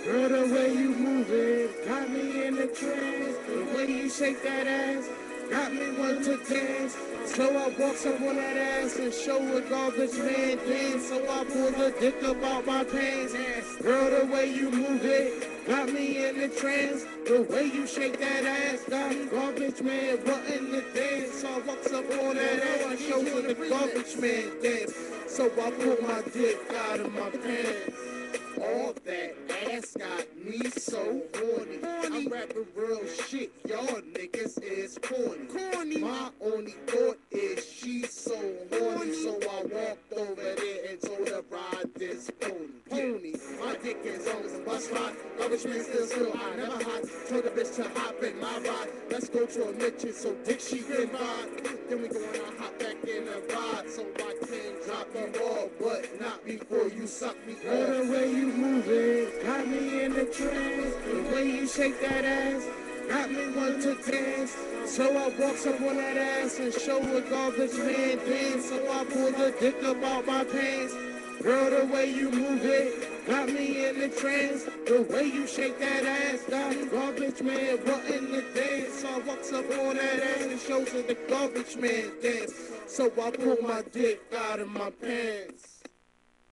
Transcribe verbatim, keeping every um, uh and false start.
Girl, the way you move it got me in the trance. The way you shake that ass got me want to dance. So I walks up on that ass and show a garbage man dance. So I pull the dick up out my pants. Girl, the way you move it got me in the trance. The way you shake that ass got garbage man wanting to dance. So I walks up on that ass and show the garbage man dance. So I pull my dick out of my pants. All that ass got me so horny. I'm rapping real shit, y'all niggas is corny. corny. My only thought is she's so horny, so I walked over there and told her ride this pony. Pony, my dick is on the bus ride. Garbage man still still I never hide. Told the bitch to hop in my ride. Let's go to a mission so dick she can ride. Then we going to hop back in the ride so I can drop you off, but not before you suck me off. The way you move it got me in the trance. The way you shake that ass got me want to dance. So I walks up on that ass and show a garbage man dance. So I pull the dick up out my pants. Girl, the way you move it got me in the trance. The way you shake that ass got garbage man wanting to dance. So I walks up on that ass and shows her the garbage man dance. So I pull my dick out of my pants.